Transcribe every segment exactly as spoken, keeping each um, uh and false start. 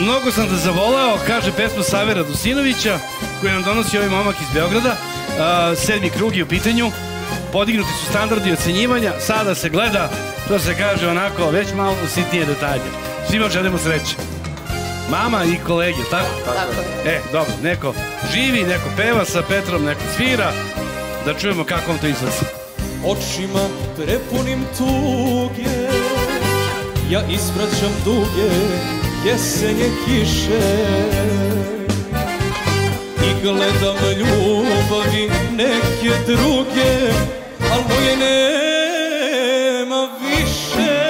Mnogo sam te zavoleo, kaže pesma Save Radosinovića, koju nam donosi ovaj momak iz Beograda. Sedmi krug je u pitanju. Podignuti su standardi ocenjivanja. Sada se gleda, to se kaže onako, već malo sitnije detalje. Svima želimo sreće. Mama i kolege, tako? Tako. E, dobro, neko živi, neko peva sa Petrom, neko svira. Da čujemo kako vam to izlazi. Očima prepunim tuge, ja ispraćam duge jesenje kiše i gledam ljubavi neke druge, al moje nema više.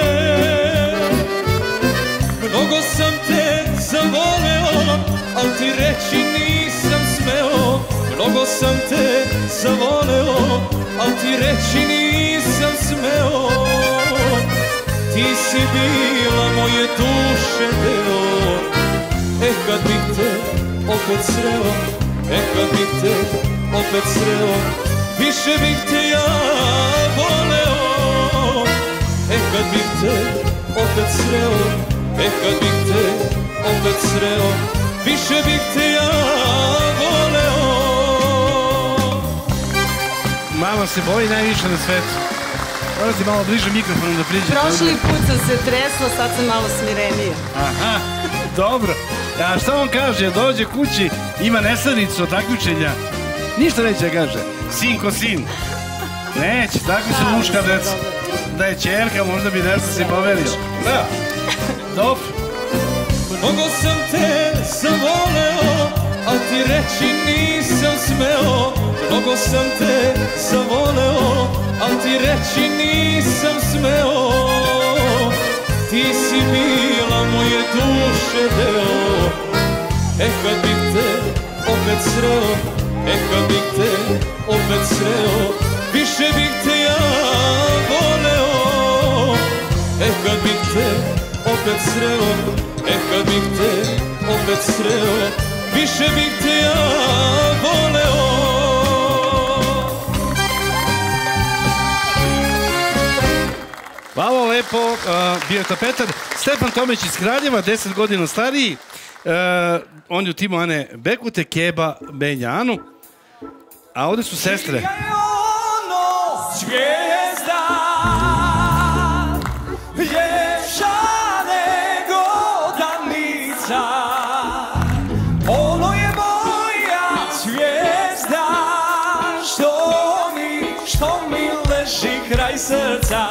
Mnogo sam te zavoleo, al ti reći nisam smeo. Mnogo sam te zavoleo, al ti reći nisam smeo. Ti si bila moje duše deo. E kad bih te opet sreo, e kad bih te opet sreo, više bih te ja voleo. E kad bih te opet sreo, e kad bih te opet sreo, više bih te ja voleo. Mama se boji najviše na svetu. Moram ti malo bliže mikrofonom da priđe. Prošli put sam se tresla, sad sam malo smirenija. Aha, dobro. A šta on kaže? Dođe kući, ima nesanicu od takmičenja. Ništa neće da kaže. Sin ko sin. Neće, takvi su muška deca. Da je čerka, možda bi nešto se poverio. Da. Dobro. Mnogo sam te zavoleo, al ti reći nisam smeo. Mnogo sam te zavoleo, al ti reći nisam smeo. Ti si bila moje duše deo. E kad bih te opet sreo, e kad bih te opet sreo, više bih te ja voleo. E kad bih te opet sreo, e kad bih te opet sreo, više bih te ja voleo. Hvala lepo, bio je to Petar. Stefan Tomić iz Kraljeva, deset godina stariji. On je u timu Ane Bekute, Keba, Benja, Anu. A ovde su sestre. Zvijezda ljepša nego danica, ono je moja zvijezda, što mi, što mi leži kraj srca.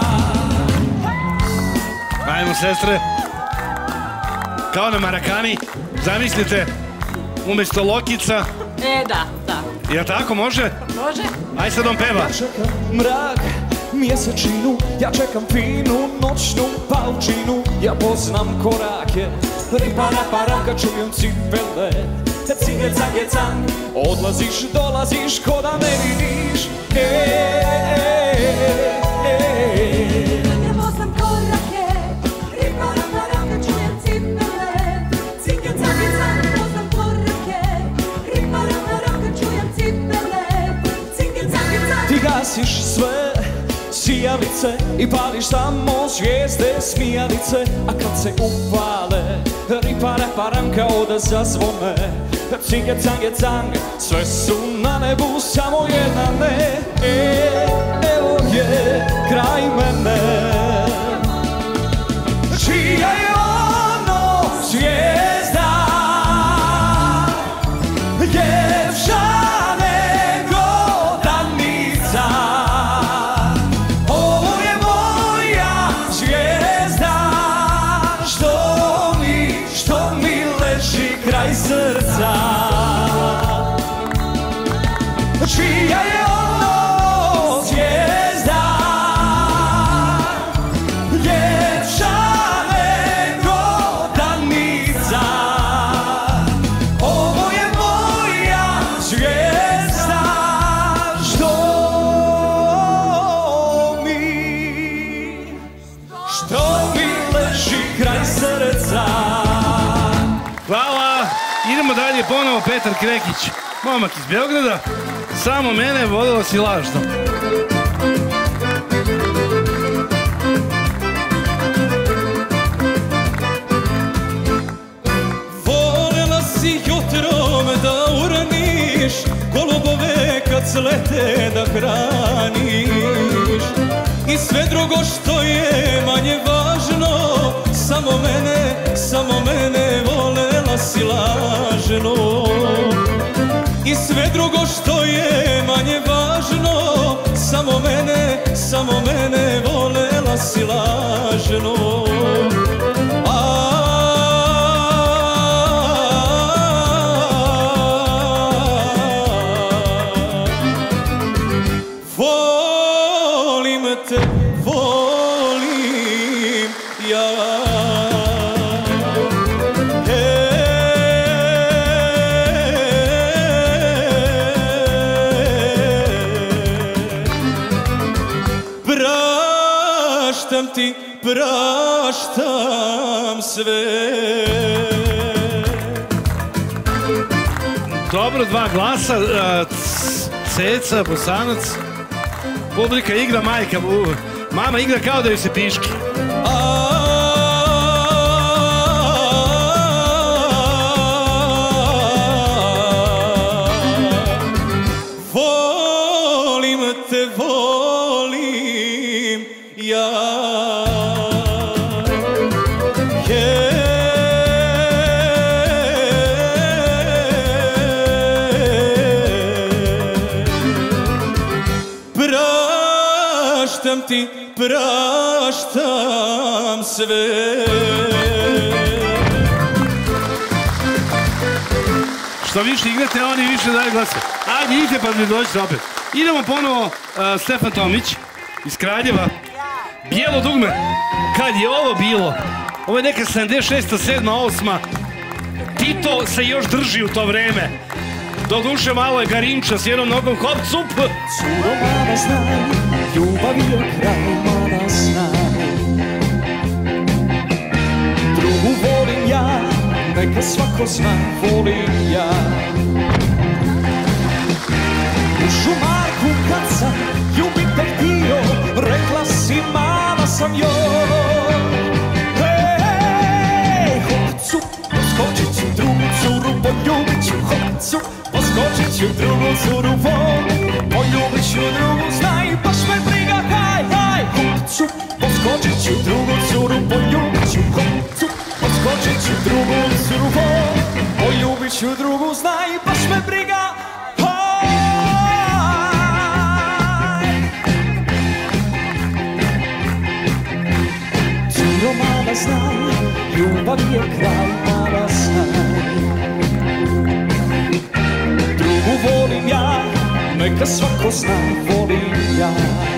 Ajmo, sestre. Kao na Marakani, zamislite, umesto lokica. E, da, da. Jel tako, može? Može. Aj sad on peva. Ja čekam mrak, mjesečinu, ja čekam finu noćnu paučinu. Ja poznam korake, ripa rapa raka, čujem cipele, cige cage cang. Odlaziš, dolaziš, ko da ne vidiš. E, e, e, e. Ja poznam korake, ripa rapa raka, čujem cipele, cige cage cang. Poznam korake, ripa rapa raka, čujem cipele, cige cage cang. Ti gasiš sve sijalice i pališ samo zvijezde smijalice, a kad se upale ripa rapa ram kao da zazvone. Cige cange cang, sve su na nebu, samo jedna ne. E, evo je kraj mene. Čija je ono zvijezda ljepša nego danica. Ovo je moja zvijezda, što mi, što mi leži kraj srca. Čija je ono zvijezda ljepša nego danica. Ovo je moja zvijezda, što mi, što mi leži kraj srca. Hvala. Idemo dalje, ponovo Petar Krekić, momak iz Beograda. Samo mene voljela si lažno. hraniš. I sve drugo što je manje važno, samo mene, samo mene volela si lažno. I sve drugo što je manje važno, samo mene, samo mene volela si lažno. Volim te, volim ja. Praštam ti, praštam sve. Dobro, dva glasa, Ceca, Bosanac. Publika igra, majka, mama igra kao da joj se piški. Volim te, volim ja. Praštam ti, praštam sve. Što više igrate, oni više daju glasa. Ajde, idite pa mi dođete opet. Idemo ponovo, uh, Stefan Tomić iz Kraljeva. Bijelo dugme. Kad je ovo bilo? Ovo je neka sedamdeset šesta, sedma, osma. Tito se još drži u to vreme. Doduše malo je Garinča s jednom nogom, hop, cup. Curo, mada znaj, ljubav je kraj, mada znaj. Drugu volim ja, neka svako zna, volim ja. U šumarku kad sam ljubitelj htio, rekla si mala sam joj. Hej, hop, cup, poskočit ću drugu curu, poljubit ću, hop, cup. Poskočit ću drugu curu, poljubit ću drugu, znaj, baš me briga, haj, haj, hop, cup. Poskočit ću drugu curu, poljubit ću, hop, cup. Poskočit ću drugu curu, poljubit ću drugu, znaj, baš me briga, haj. Curo, mala znaj, ljubav je kraj, mala znaj. Drugu volim ja, neka svako zna, volim ja.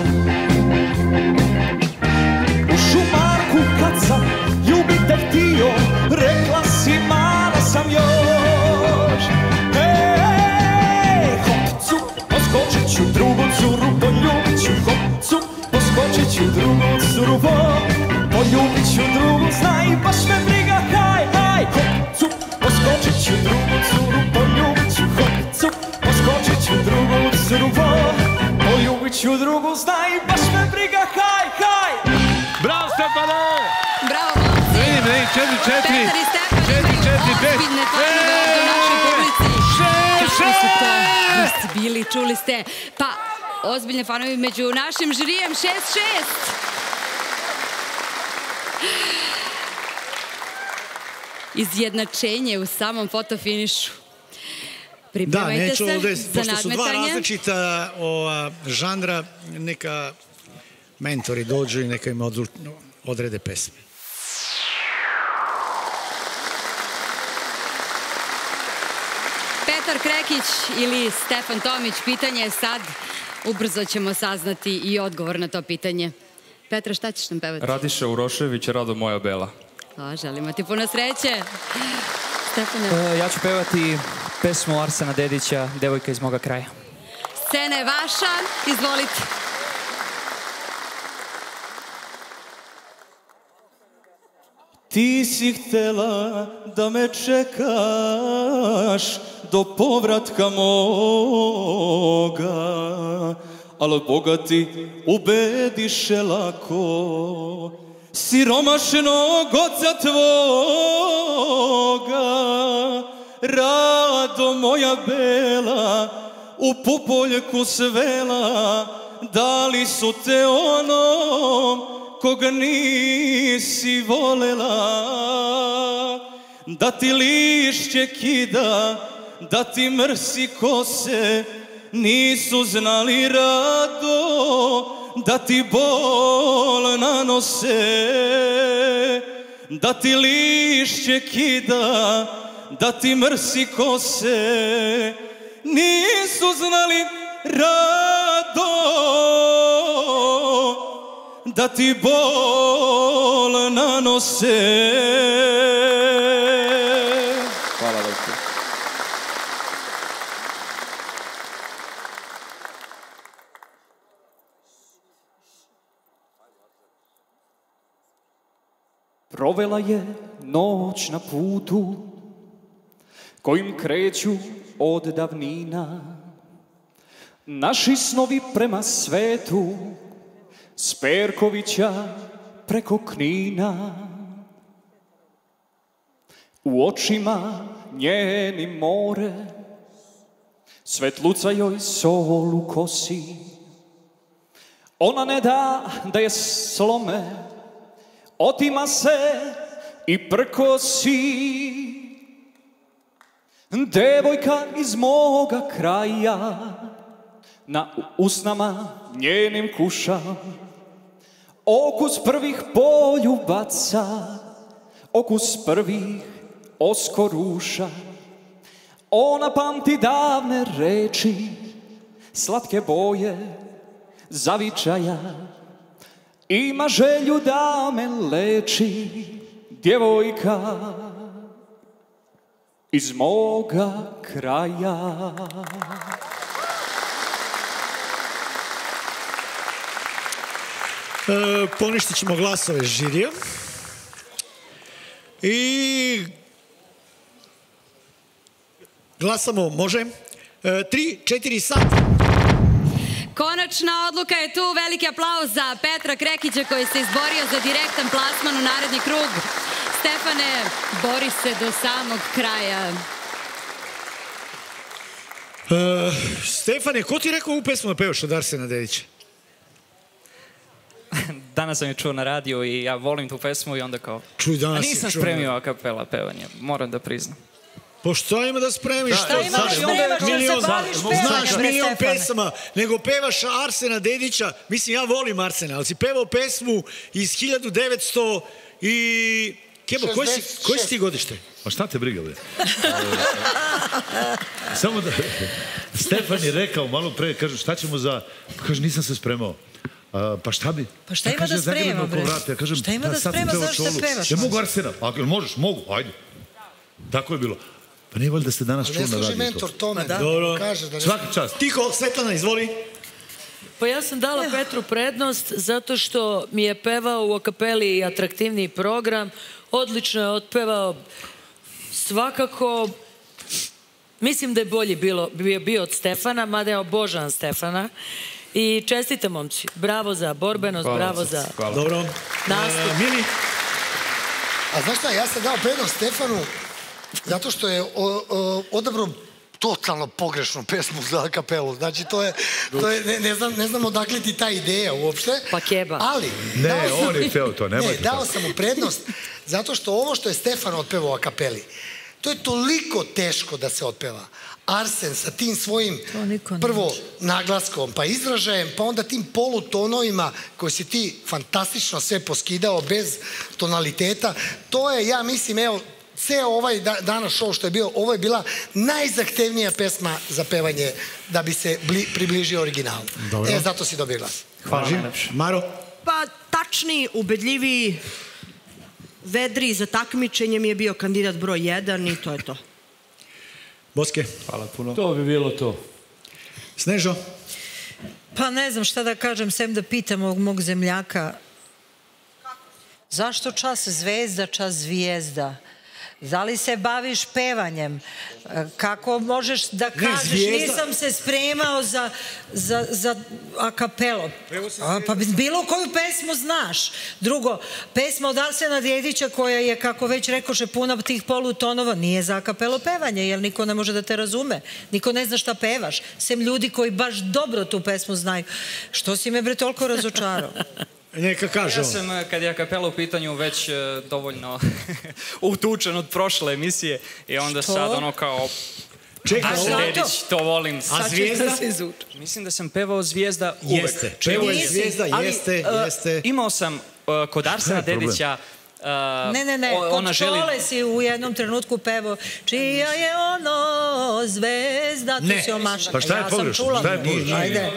U šumarku kad sam ljubitelj htio, rekla si mala sam još. Hej, hop, cup, poskočit ću drugu curu, poljubit ću, hop, cup. Poskočit ću drugu curu, poljubit ću drugu, znaj, baš me briga, haj, haj, hop, cup. Poskočit ću drugu curu, poljubit ću, hop, cup. Poskočit ću drugu curu, poljubit ću drugu, znaj, baš me briga, haj, haj. Bravo, Stefane! Bravo, Vidim, vidim, četiri, četiri. Petar i Stefan Četiri, imaju četiri, pet. ozbiljne fanove ovdje u našoj publici. Šest, Kakvi su to šest! gosti bili, čuli ste. Pa, ozbiljne fanovi među našim žirijem, šest šest. Izjednačenje u samom fotofinišu. Da, Pripremajte neću se ovde, za pošto su dva nadmetanje. različita ova, žanra, neka mentori dođu i neka im odlu, odrede pesme. Petar Krekić ili Stefan Tomić, pitanje je sad. Ubrzo ćemo saznati i odgovor na to pitanje. Petra, šta ćeš nam pevati? Radiša Urošević, Rado moja bela. O, želimo ti puno sreće. Stefane. E, ja ću pevati pesmu Arsena Dedića, Devojka iz moga kraja. Scena je vaša, izvolite. Ti si htela da me čekaš do povratka moga, ali Boga ti ubediše lako siromašnog oca tvoga. Rado moja bela, u pupoljku svela, da li su te onom koga nisi volela, da ti lišće kida, da ti mrsi kose, nisu znali rado, da ti bol nanose, da ti lišće kida, da ti mrsi kose, nisu znali rado, da ti bol nanose. Hvala doktor. Provela je noć na putu kojim kreću od davnina naši snovi prema svetu, s Perkovića preko Knina. U očima njenim more, svetluca joj sol u kosi. Ona ne da da je slome, otima se i prkosi. Devojka iz moga kraja na usnama njenim kuša okus prvih poljubaca, okus prvih oskoruša. Ona pamti davne reči, slatke boje zavičaja, ima želju da me leči, djevojka iz moga kraja. E, poništit ćemo glasove žirija. I glasamo, može? E, tri, četiri, sad. Konačna odluka je tu. Veliki aplauz za Petra Krekića koji se izborio za direktan plasman u naredni krug. Stefane, bori se do samog kraja. E, Stefane, ko ti rekao ovu pesmu da pevaš od Arsena Dedića? Danas sam je čuo na radiju i ja volim tu pesmu i onda kao... Čuj, danas A nisam je čuo. spremio a kapela pevanje, moram da priznam. Pa šta ima da spremiš? Šta ima da spremaš, jer se baviš pevanjem, Znaš milion Stefane. pesama, nego pevaš Arsena Dedića. Mislim, ja volim Arsena, ali si pevao pesmu iz hiljadu devetsto i... Kebo, koji si, koji si ti godište? Pa šta te briga, bre? Samo da... Stefan je rekao malo pre, kaže, šta ćemo za... Kaže, nisam se spremao. A, pa šta bi? Pa šta Ja ima kažem, da sprema, zagrlim oko bre? vrata. Ja kažem, Šta ima pa da sad sam sprema, pevao zašto čolu. pevaš? Ja mogu Arsena. A, jel možeš? Mogu, ajde. Tako je bilo. Pa nije valjda ste danas čuli na radiju to. Ne služi mentor tome. da. Dobro. Kaže da ne... Svaki čast. Tiho, Svetlana, izvoli. Pa ja sam dala Petru prednost zato što mi je pevao u akapeli atraktivniji program. Odlično je otpevao. Svakako, mislim da je bolji bilo, bio, bio od Stefana, mada je obožavam Stefana. I čestite, momci. Bravo za borbenost, Hvala, bravo srce. za Hvala. Dobro. nastup. E, Mili? A znaš šta, ja sam dao prednost Stefanu zato što je o, o, odabrao totalno pogrešnu pesmu za kapelu. Znači, to je, to je ne, ne, znam, ne znam odakle ti ta ideja uopšte. Pa keba. Ali, Ne, dao sam- on je hteo to, nemojte Ne, dao tako. sam mu prednost zato što ovo što je Stefan otpevao a kapeli, to je toliko teško da se otpeva. Arsen sa tim svojim To niko ne prvo može. naglaskom, pa izražajem, pa onda tim polutonovima koje si ti fantastično sve poskidao bez tonaliteta. To je, ja mislim, evo, ceo ovaj da, danas show što je bio, ovo je bila najzahtevnija pesma za pevanje da bi se bli, približio originalu. Dobro. E, zato si dobio glas. Hvala najlepše. Maro? Pa tačniji, ubedljiviji, vedriji za takmičenje mi je bio kandidat broj jedan i to je to. Boske? Hvala puno. To bi bilo to. Snežo? Pa ne znam šta da kažem, sem da pitam ovog mog zemljaka. Zašto čas zvezda, čas zvijezda? Da li se baviš pevanjem? Kako možeš da kažeš Zvijezda. nisam se spremao za, za, za a kapelo? A, pa bilo koju pesmu znaš. Drugo, pesma od Arsena Dedića koja je, kako već rekoše, puna tih polutonova, nije za a kapelo pevanje, jer niko ne može da te razume. Niko ne zna šta pevaš. Sem ljudi koji baš dobro tu pesmu znaju. Što si me bre toliko razočarao? Neka kaže Ja on. sam, kad je kapela u pitanju, već e, dovoljno utučen od prošle emisije i onda Što? sad ono kao... Čekaj, Arsen ovo- Dedić, to volim. A Zvijezda? Mislim da sam pevao Zvijezda uvek. Jeste, pevao je Nisi. Zvijezda, Ali, jeste, e, jeste. Imao sam e, kod Arsena Šta je problem? Dedića... e, Ne, ne, ne, o- kod ona želi- škole si u jednom trenutku pevao čija je ono zvezda, tu Ne. si omašan. Pa šta je Ja sam pogrešno? čula. Šta je pogrešno? Ajde.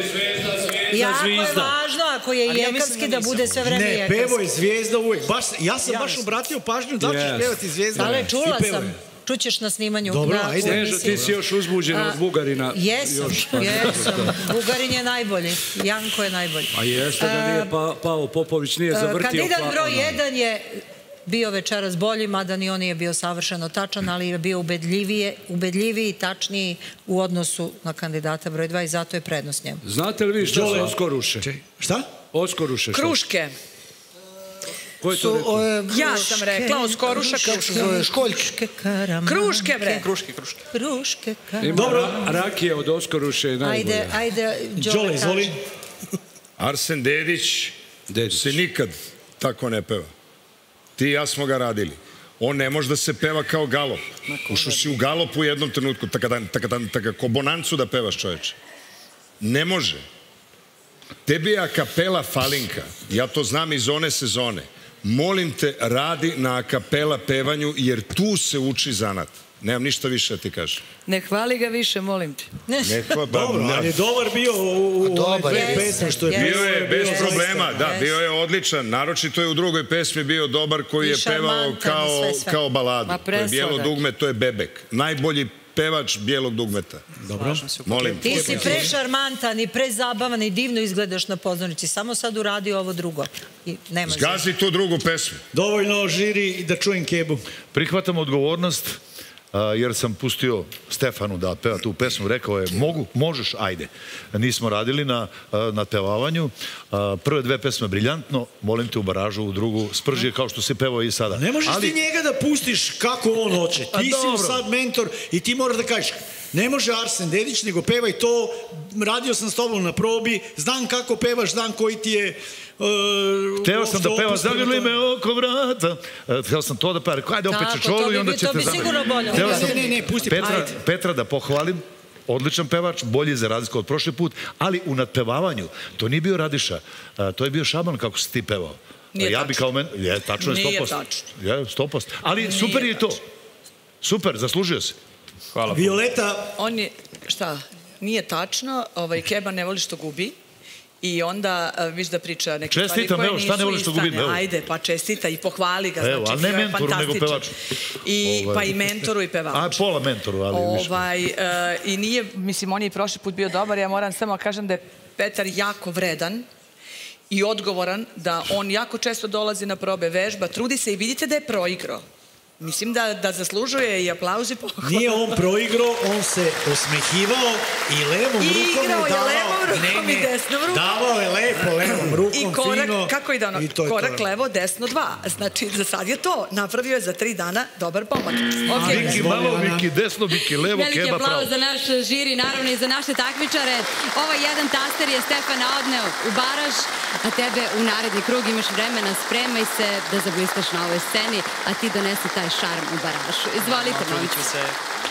Jako je važno ako je Ali ja mislim jekarski da da nisam. bude sve vreme Ne, jekarski. pevo je Zvijezda uvek. Baš, ja sam Ja baš mislim. obratio pažnju da li ćeš Yes. pevati Zvijezda. Ale I čula pevao sam. je. Čućeš na snimanju. Dobro, na- ajde. u Nežo, emisiji. ti si još uzbuđena od Bugarina. Jesam, Još. jesam. Bugarin je najbolji. Janko je najbolji. A jeste da nije pa, Pavo Popović nije zavrtio. Kandidat pa- broj ono. jedan je bio večeras bolji, mada ni on nije bio savršeno tačan, ali je bio ubedljivije, ubedljiviji i tačniji u odnosu na kandidata broj dva i zato je prednost njemu. Znate li vi šta su oskoruše? Šta? Oskoruše. šta? Kruške. Ko je to Su, rekao? e, Ja sam rekla, oskoruša kruške. Školjke, karamanke. Kruške, bre. Kruške, kruške. Kruške, Ima karamanke. Dobro. ra- rakija od oskoruše je najbolja. Ajde, ajde, Đole, Đole, izvoli. kaži. Arsen Dedić Dedić. se nikad tako ne peva. Ti i ja smo ga radili. On ne može da se peva kao galop. Ušao si u galop u jednom trenutku, takadan, takadan, takadan, ko bonancu da pevaš, čoveče. Ne može. Tebi je a kapela falinka. Ja to znam iz one sezone. Molim te, radi na a kapela pevanju, jer tu se uči zanat. Nemam ništa više da ti kažem. Ne hvali ga više, molim te. Neko, ba, Dobro, ali je dobar bio u, u ove dobar dve je. pesme što je Jeste, Bio je bez Jeste, problema, da, jeste. bio je odličan. Naročito je u drugoj pesmi bio dobar koji I je pevao šarmantan i kao, sve, sve. kao baladu. Ma, To je bijelo presladak. dugme, to je Bebek. Najbolji pevač bijelog dugmeta. Dobro. Molim. Ti si prešarmantan i prezabavan i divno izgledaš na pozornici. Samo sad uradi ovo drugo. I nema Zgazi tu drugu pesmu. Dovoljno žiri da čujem Kebu. Prihvatam odgovornost, a, jer sam pustio Stefanu da peva tu pesmu. Rekao je, mogu, možeš, ajde. Nismo radili na, a, na pevavanju. A, Prve dve pesme briljantno, molim te u baražu, u drugu sprži kao što si pevao i sada. Ne možeš Ali- ti njega da pustiš kako on hoće. A Ti si mu dobro. sad mentor i ti moraš da kažeš ne može Arsen Dedić, nego pevaj to, radio sam s tobom na probi, znam kako pevaš, znam koji ti je... Uh, Hteo sam da uopšte peva opus prema zagrli tome. me oko vrata. E, Hteo sam to da peva. Rekao, ajde opet Tako, čečolu to bi i onda bi- ćete to bi zagrliti. sigurno bolje. Hteo Ne, sam ne, ne, pusti, Petra, ajde. Petra da pohvalim. Odličan pevač, bolji za razliku od prošli put, ali u nadpevavanju to nije bio Radiša, a, to je bio Šaban kako si ti pevao. Nije ja bi tačno. kao men... Je, tačno je sto Nije posto. tačno. Je, sto posto. Ali super je i to. Super, zaslužio si. Hvala. Violeta, On je, šta, nije tačno, ovaj, Keba ne voli što gubi. I onda a, viš da priča neke stvari Čestitam, koje evo, nisu šta ne voli što istane. gubi, evo. Ajde, pa čestita i pohvali ga. Evo, znači, ali ne bio je mentoru, nego fantastičan. pevaču. I, Ovaj. Pa i mentoru i A pevaču. pola mentoru, ali više. Ovaj, e, I nije, mislim, on je i prošli put bio dobar, ja moram samo kažem da je Petar jako vredan i odgovoran, da on jako često dolazi na probe vežba, trudi se i vidite da je proigrao. Mislim da, da zaslužuje i aplauz i pohvale. nije on proigrao, on se osmehivao i levom I rukom igrao je davao... levom rukom ne, i ne, desnom rukom. Davao je lepo levom rukom, I korak, fino. kako ide ono, i to je korak to. levo, desno dva. Znači, za sad je to. Napravio je za tri dana dobar pomak. Ok, Viki malo, Viki desno, Viki levo, Veliki Keba pravo. aplauz za naš žiri, naravno i za naše takmičare. Ovaj jedan taster je Stefana odneo u baraž, a tebe u naredni krug imaš vremena, spremaj se da zablistaš na ovoj sceni, a ti donesi taj šarm u baražu. Izvolite, Trudit ću momci. se.